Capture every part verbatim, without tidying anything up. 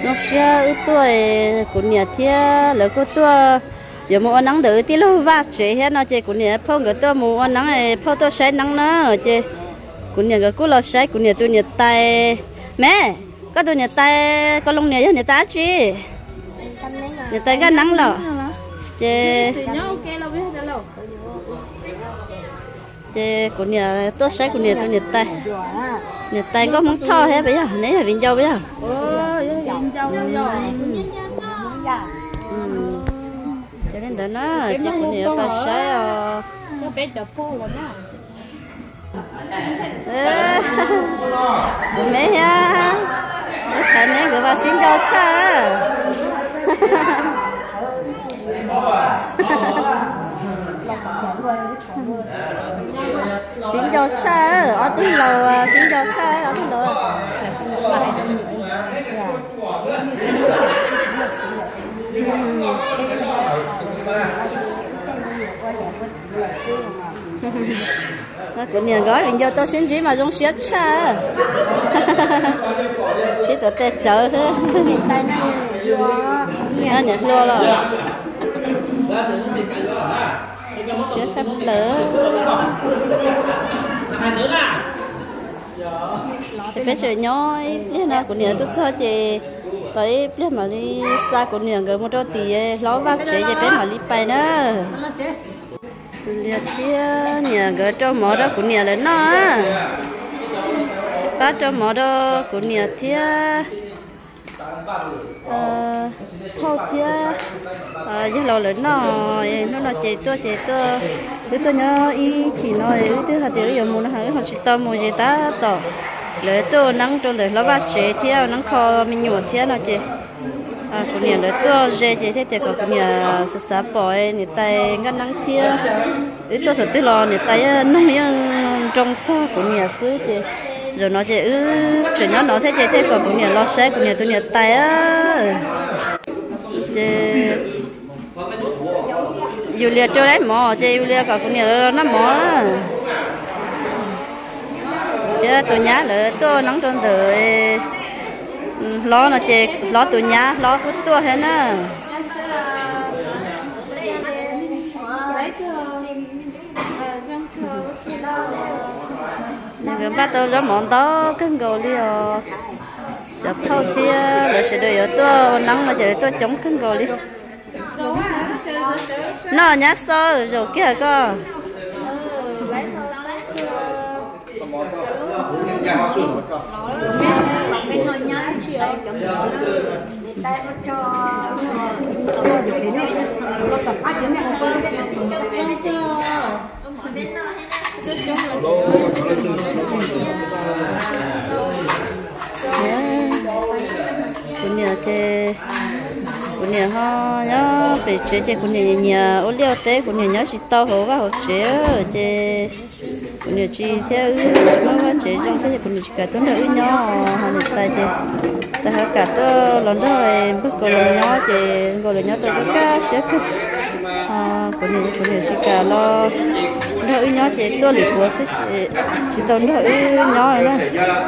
nó sẽ tuổi của nhà thia lỡ có tuổi giờ mua nắng đỡ tí lâu vắt chế hết nó chế của nhà phong cái tuổi mua nắng này phong tuổi sấy nắng nó chế của nhà cái cú lo sấy của nhà tôi nhà tay mẹ có tôi nhà tay có lông nhà cho nhà ta chứ nhà tay cái nắng lọ chế chế của nhà tôi sấy của nhà tôi nhà tay nhà tay có món thò hết bây giờ nấy là viên dâu bây giờ cho nên đó nó chắc của nhà bà sấy à mẹ ha cái này của bà xin cho cha xin cho cha ở tí lầu xin cho cha ở tí lầu nó cũng nhiều gói mình cho tôi xin chỉ mà dùng xiết cha xiết tôi tê trở thế nó nhặt lô rồi xiết sắp lỡ thì phải chơi nhói biết nào cũng nhiều tôi sao chị tới biết mà đi xa cũng nhiều người một đôi tì ló vác chế vậy biết mà đi bay nữa liệt kia nhà gỡ cho mỏ đó của nhà lên nó bắt cho mỏ đó của nhà thia thâu thia với lâu lên nó nó là chạy tua chạy tua thứ tôi nhớ ý chỉ nói thứ hạt tiêu giờ muốn nó hàng họ chỉ tao mua gì ta tao lấy tôi nắng trong đời nó bắt chế theo nắng kho mình nhuộm theo nó chị à của nhà lấy tôi dễ chế thế thì của nhà sắp sắp bỏ người tay ngăn nắng theo ít tôi thật lo người tay nói trong xa của nhà xứ chị rồi nó chị ư chỉ nhớ nó thế chị thế còn của nhà lo xe của nhà tôi nhà tay á chị Julia cho đấy mỏ chị Julia còn của nhà nó mỏ chứ tôi nhá là tôi nắng trong đời lo nó chị lo tôi nhá lo hút tôi hết á người bắt tôi lo món đó cưng gầu đi à chụp thâu kia rồi sẽ đợi ở tôi nắng mà chờ tôi chống cưng gầu đi nó nhá sơ rồi kia cơ cũng nhờ chế cũng nhờ ho nhớ bị chế chế cũng nhờ nhờ ô liu té cũng nhờ nhớ chỉ tao hồ và hồ chế chế cũng nhờ chi theo chúng nó chế trong thế cũng nhờ cả tuấn đỡ nhau họ được tay chế ta hết cả tôi lần rồi bước cô lần nhớ chế cô lần nhớ tôi có cá xếp à cũng nhờ cũng nhờ chỉ cả lo đỡ nhau chế tôi lì của xích chỉ tao đỡ nhau rồi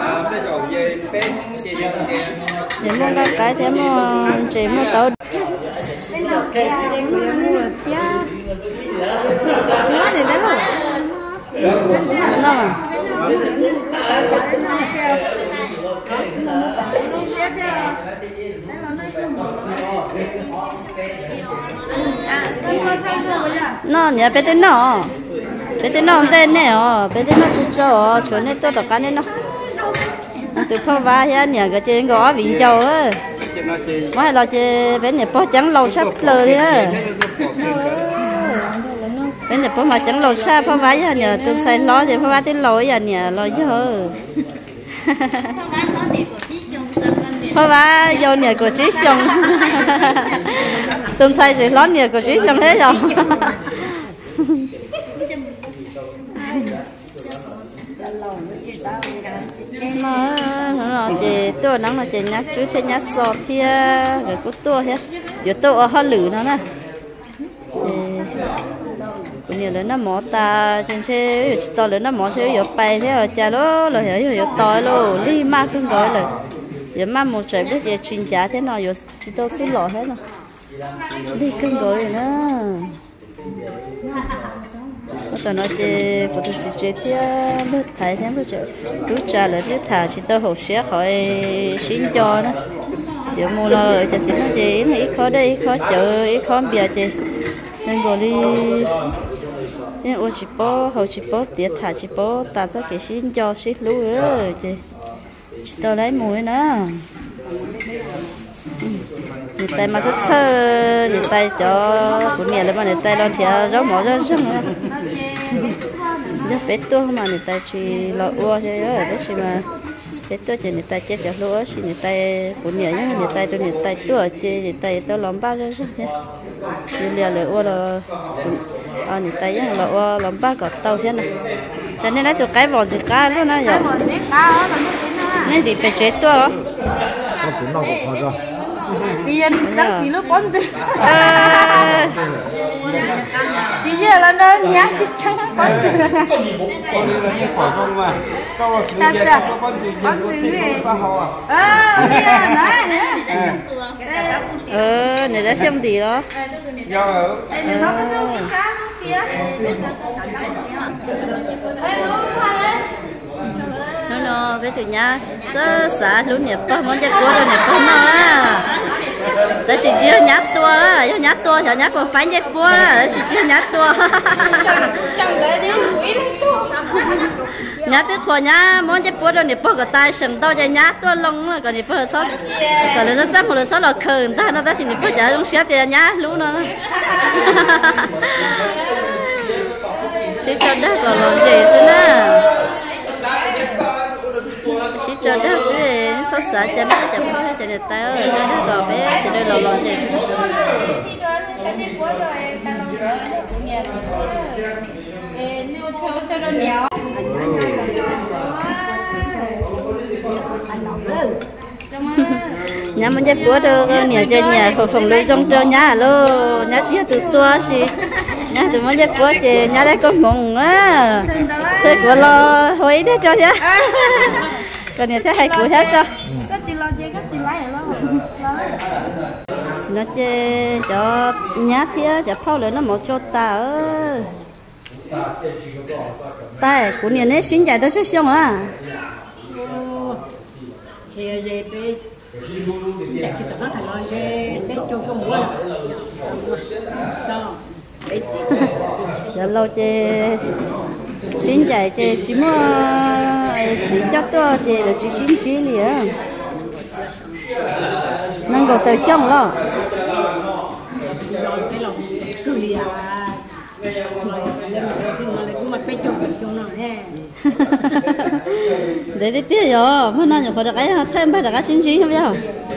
nếu mà các cái thế mà chế mà tao cái cái người mua là thia nó này đấy rồi nó nó nhà bé tên nó bé tên nó tên này à bé tên nó chú cho chuẩn này tôi tập cái này nó từ phao va hết nhà cái trên gõ vịn châu á mấy lo chơi bé nhà bó trắng lâu sắp lơ đi á bé nhà bó mà trắng lâu sắp phao va giờ nhà tôi xây lo thì phao va tới lối giờ nhà lo chứ phao va vô nhà của chí xong tôi xây rồi lo nhà của chí xong hết rồi nó nó chị tôi nắng là chị nhát chú thế nhát sọt thì rồi có tôi hết giờ tôi ở hơi lử nó nè cũng như là nó mỏ ta trên xe to lớn nó mỏ xe giờ bay thế rồi cha đó là hiểu hiểu to luôn đi ma cưng gọi là giờ mà một trời biết giờ chuyên gia thế nào giờ chỉ đâu xí lọ hết rồi đi cưng gọi rồi nữa tao nói chị bữa tôi chỉ chơi thì lướt thái thế bây giờ tú trà là lướt thả chỉ tao hậu sẽ khỏi xin cho đó giờ mua nó rồi chỉ xin nó chị ít khó đây ít khó chợ ít khó bia chị nên gọi đi nên ô chỉ bỏ hậu chỉ bỏ tiệt thả chỉ bỏ ta cho cái xin cho xin lú rồi chị chỉ tao lấy mùi nữa người tay mà rất sơ người tay cho của nhà là mà người tay lo thì rau mỏ rất rất nữa rất bé tua mà người tay chỉ lo ua thế đó đấy chỉ mà bé tua chỉ người tay chết cho lúa chỉ người tay của nhà nhá người tay cho người tay tua chỉ người tay tao làm ba rất rất thế người nhà là ua là à người tay nhá là ua làm ba cọt tàu thế này cho nên là tụi cái vỏ gì cá luôn á giờ nên thì phải chết tua đó cũng đâu có rồi tiền đăng ký lớp bốn tiền bây giờ là nó nhát chết trắng bốn tiền sao sao bốn tiền gì ờ bây giờ nói nữa ờ này đã xem gì đó đây là nó có cái sáng kia nó nó với tụi nhá sơ xả luôn nhỉ có món chả cua rồi nhỉ có nó á đó chỉ chưa nhát tua á do nhát tua cho nhát còn phái chả cua á đó chỉ chưa nhát tua nhát tiếc khoa nhá món chả cua rồi nhỉ bỏ cái tay sừng to cho nhát tua lông rồi còn nhỉ bỏ sót còn là nó sắp một sót là khờ ta nó ta chỉ nhỉ bỏ chả trong xé tiền nhá lú nó chỉ cho đó còn làm gì thế nè chỉ cho đó sẽ sốt xả cho nó chậm hơn cho người ta ở cho nó còn bé sẽ đây lò lò gì nhà mình chơi búa đâu nhiều chơi nhà phòng phòng lưu trong trâu nhà luôn nhà chia từ tua gì nhà từ mới chơi búa chơi nhà đấy có mùng á chơi của lo hồi đấy cho nhá còn nhà thế hay của hết cho các chị lo chơi các chị lấy rồi nó chơi cho nhát thế cho phao lớn nó một chỗ ta ơ ta của nhà này xin chạy tới chút xong à chơi gì bé chạy cái tao thành nói bé bé cho con mua giờ lâu chơi xin chạy chơi chỉ mua chỉ cho tôi chơi là chỉ xin chỉ liền năng够tới xong lo để để tiếc rồi hôm nay nhiều được cái thêm phải được cái xin chỉ không biết không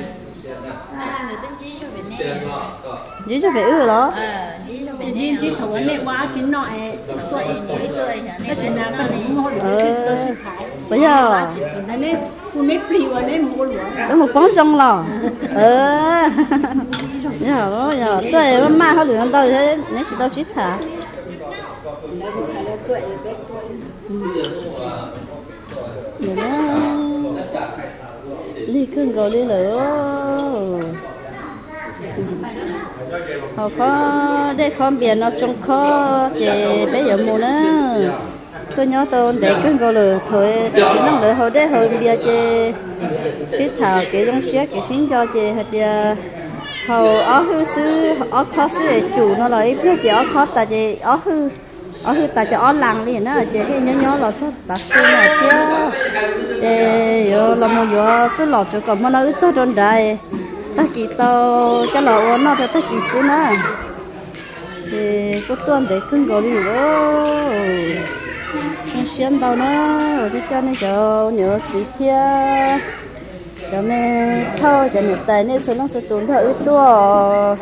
chỉ cho phải ư đó chỉ chỉ thầu này quá chỉ nói tuổi tuổi tuổi cái chuyện nào cái gì mua được bây giờ này cô mấy pli vào đây mua luôn có một con sông lò ờ giờ đó giờ tuổi mà họ lừa tao thế nếu chỉ tao xít thả để nó đi cưng gọi đi lửa họ có để con biển nó trông khó thì bây giờ mua nữa tôi nhớ tôi để cưng gọi lửa thôi chỉ năng lửa họ để họ bia chê xí thảo cái trong xí cái xin cho chê hạt giờ họ ở hư sư ở khó sư để chủ nó lại biết chỉ ở khó tại vì ở hư ở hư tại cho ở làng liền đó chê cái nhớ nhớ là sao đặt xưa này kia chê giờ là một giờ số lọ chỗ còn mà nó ít cho trong đây ta chỉ tao cho lọ nó thôi ta chỉ xí nữa thì có tuần để cưng gọi đi đó nó xuyên tao nó rồi cho nên cho nhớ gì kia cho mẹ thôi cho nhớ tay nên số nó sẽ tốn thở ít tua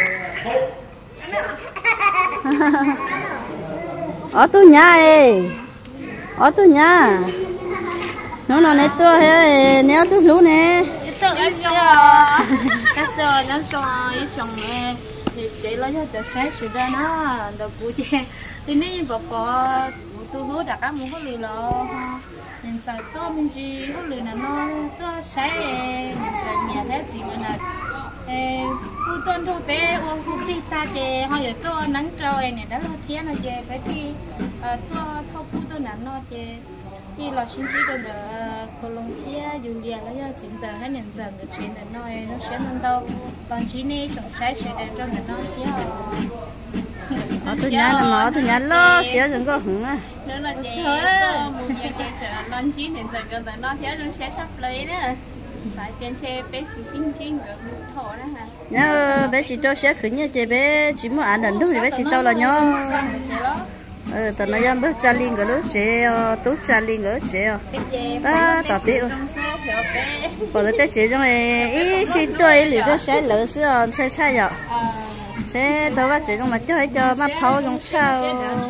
ở tôi nhà ấy ở tôi nhà nó nó này tua hay nếu tôi lú nè tự cái sơ cái sơ nó xong ý xong chị lo cho cho sáng sự ra nó đầu cụ chị đi ní bỏ bỏ tôi lúa đặt cá muốn có lì lo mình xài to mình gì có lì là nó nó sáng mình xài nhà thế gì nữa là cô tuân thôi bé ô cô đi ta chè họ giờ tôi nắng trời này đã lo thế là chè phải đi tôi thâu cô tôi nắng nó chè thì là sinh chỉ còn là Colombia, Julia là do chính giờ hay nhận giờ được chuyện để nói nó sẽ nâng đâu còn chỉ này trong sai sẽ để cho mình nói theo ở tôi nhà là mở tôi nhà lo xíu đừng có hứng à nữa là chị có một việc chị chờ lần chỉ nhận giờ gần tới nó theo nó sẽ sắp lấy đó sai tiền xe bé chỉ sinh sinh được thổ đó hả nhớ bé chỉ cho sẽ khử nha chị bé chỉ muốn ăn đần đúng thì bé chỉ tao là nhớ ờ tao nói em bước cha linh cái lối chế tú cha linh cái chế ta tao biết còn cái chế trong này ý xin tôi liệu tôi sẽ lỡ xưa chơi chơi rồi sẽ tao bắt chế trong mà chơi cho mắt phao trong sao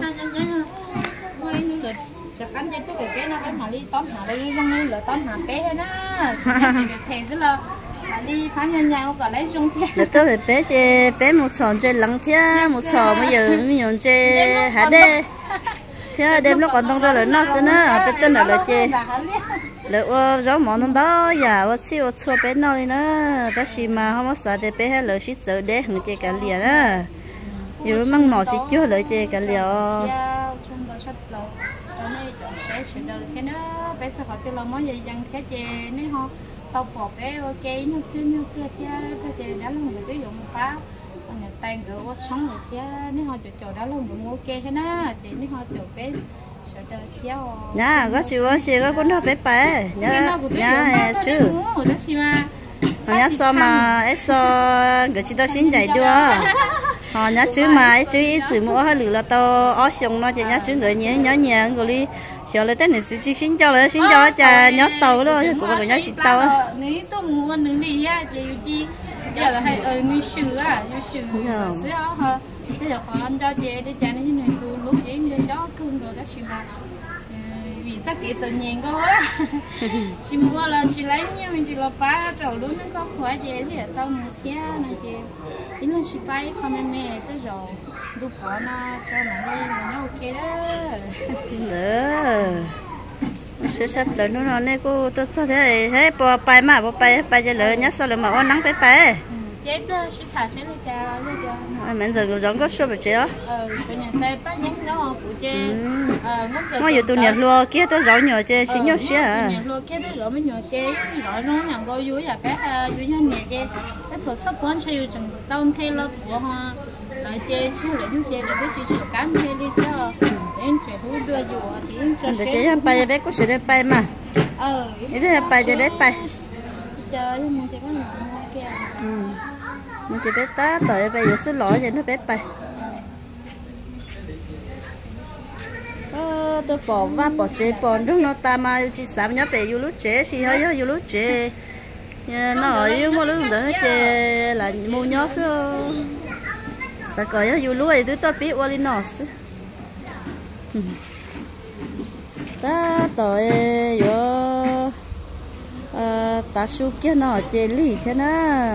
anh chơi tôi cái nó cái mà đi tóm hạ đi trong đây lỡ tóm hạ bé hết á thèm chứ là đi phá nhân nhau còn lấy trong thế tôi phải bé chơi bé một sòn chơi lắng thế một sòn bây giờ mình dùng chơi hả đê thế đêm nó còn đông ra là nó sẽ nó bé tên là là chơi lỡ gió món đó giờ và siêu chua bé nó đi nữa đó xí mà không có sợ để bé hay lỡ xí sợ để hưởng chơi cả liền á dù măng mỏ xí chưa lỡ chơi cả liền sẽ sửa đời cái nó bé sao họ tiêu lòng món gì dần cái chè nếu họ tao bỏ bé ok nó kia nó kia kia cái chè đã luôn người tiêu dùng phá còn nhà tan gỡ quá sống rồi kia nếu họ chọn chọn đã luôn người ok thế nó chị nếu họ chọn bé sửa đời kia nhá có chịu có chịu có con nó bé bé nhá nhá chứ nhá sao mà ấy sao người chỉ tao xin dạy đua họ nhá chứ mà ấy chứ ít chữ mua hay lử là tao ở xong nó chỉ nhá chứ người nhớ nhớ nhớ người đi chờ lấy tên này chỉ xin cho lấy xin cho chả nhớ tàu đó cũng phải nhớ chỉ tàu nếu tôi mua nữa đi á thì chi giờ là hay ở người sửa à người sửa sửa ha bây giờ họ ăn cho chị để cha nó như này tôi lúc vậy như đó cưng rồi đó xin mà vì chắc cái chân nhện quá xin mua là chỉ lấy nha mình chỉ là phá trầu luôn nó có khỏe chị thì tao một kia này chị tính là chỉ bay không em mẹ tới rồi đục bỏ nó cho nó đi mà nó ok đó nữa sẽ sắp lại nó nó này cô tôi sao thế thế bỏ bay mà bỏ bay bay cho lỡ nhá sao lại mà ăn nắng bay bay chép đó sẽ thả sẽ lấy cả lấy cả mình giờ rồi có số bự chế đó ờ cái này tay bắt nhắm nó phụ chế ờ nó giờ tụi nhật luôn kia tôi rõ nhỏ chế chỉ nhỏ xíu à nhật luôn kia tôi rõ mới nhỏ chế rõ nó nhàng coi vui à bé vui nhá nhẹ chế cái thuật sắp cuốn cho yêu chừng tông thêm lo của họ lại chế chứ lại những chế để cái chỉ sửa cán thêm đi cho em chế hú đưa dù thì em cho để chế bay bé có sẽ bay mà ờ thế bay chế bé bay chơi mình chế có nhỏ kia mình chỉ bé tá tới bây giờ số lỗi vậy nó bé bay ờ tôi bỏ va bỏ chế bỏ đúng nó ta mà chỉ sắm nhớ về du lúa chế thì hơi hơi du lúa chế nó ở dưới mua lúa nữa chế là mua nhớ số ta coi nhớ du lúa thì tôi tôi biết qua đi nó ta tới vô ta su kia nó chế lì thế na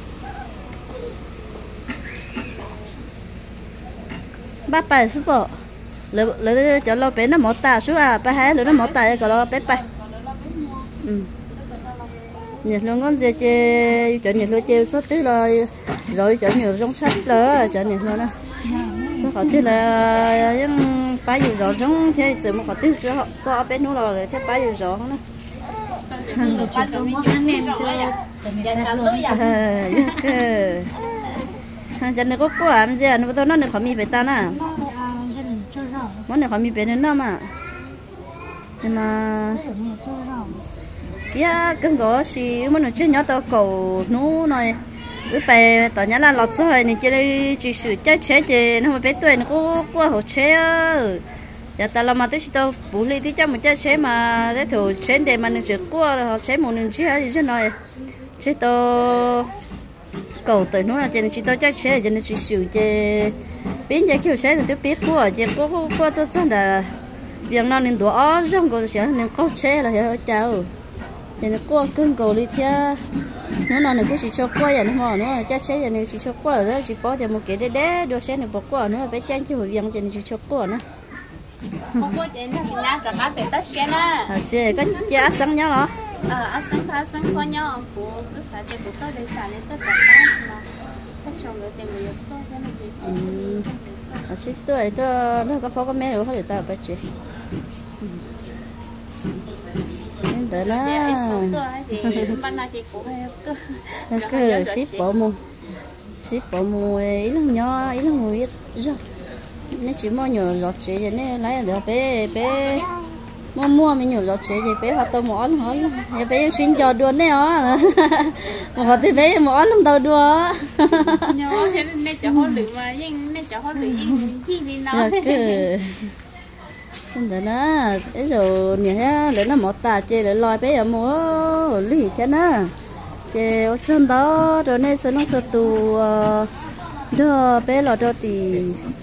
ba bảy số bộ lỡ lỡ cho lo bé nó một tà số à ba hai lỡ nó một tà cho lo bé bảy ừ nhiệt luôn con gì chơi cho nhiệt luôn chơi số tí rồi rồi cho nhiều trong sách lỡ cho nhiệt luôn á số họ tí là những ba giờ rồi trong thế chỉ một họ tí cho cho bé nó rồi thế ba giờ rồi nữa cho nên có có làm gì nó tôi nói nó không mi về ta nè món này không mi về nên nó mà nhưng mà kia cái gỗ xí món nó chơi nhỏ tao cầu nú này cứ phải tao nhớ là lọt rồi này chơi chỉ sử chơi chế chơi nó mà bé tuổi nó có có hồ chế giờ ta làm mà tới tao bù li tí cho một chơi chế mà cái thủ chế để mà nó chỉ qua họ chế một lần chế gì chứ nói chế tao cầu tới nó là chơi chỉ tao chơi chế cho nên chỉ sử chơi biến chơi kiểu chế thì tôi biết qua chơi qua qua tôi chắc là việc nào nên đùa ó trong cầu chế nên có chế là hiểu chào cho nên qua cưng cầu đi theo nó nó cũng chỉ cho qua vậy nó nó chắc chế vậy nó chỉ cho qua rồi chỉ bỏ cho một cái đế đế đôi xe này bỏ qua nó phải chán chứ hồi viên cho nó chỉ cho qua nữa không có chuyện đó thì nhá rồi cá phải tách xe nữa à chứ cái giá sáng nhau hả ờ ăn sáng thà sáng qua nhau của cứ xả cho của tôi để xả lên tất cả các mà các chồng người tiền người tôi cái này gì à chứ tôi tôi nó có phô có mẹ rồi họ để tao phải chứ nên đó là cái ship bộ mua ship bộ mua ít lắm nhỏ ít lắm mua ít rồi nếu chỉ mua nhiều lọt chế thì nên lấy được bé bé mua mua mình nhiều lọt chế thì bé họ tao mua ăn hỏi thì bé xin cho đua này ó mà họ thì bé mua ăn làm đầu đua nhỏ thế nên cho họ lựa mà nhưng nên cho họ lựa nhưng chi đi nói không được đó, ấy rồi nhỉ, để nó một tà chơi để lòi bé ở mua lì thế nữa, chơi ở trên đó rồi nên sẽ nó sẽ tù đó bé lò đó thì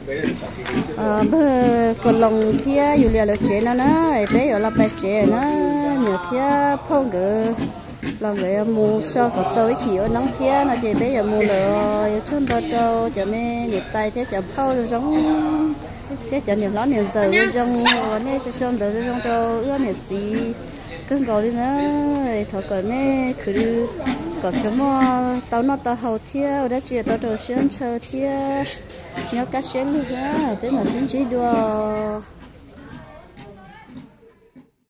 bơ còn lòng kia dù là chơi nó nó bé ở là bé chơi nó nhiều kia phong cái làm cái mua sau có tới chỉ ở nắng kia nó chơi bé ở mua rồi ở trên đó đâu cho mẹ nhiệt tay thế cho phong giống thế cho nhiều lắm nhiều giờ trong này sẽ xong tới trong đâu ưa nhiều gì cứ gọi đi nữa thọ còn này cứ có chỗ mà tao nó tao hậu thiêu đã chia tao đầu sáng chờ thiêu nhớ cá xén luôn á thế mà xin chỉ đùa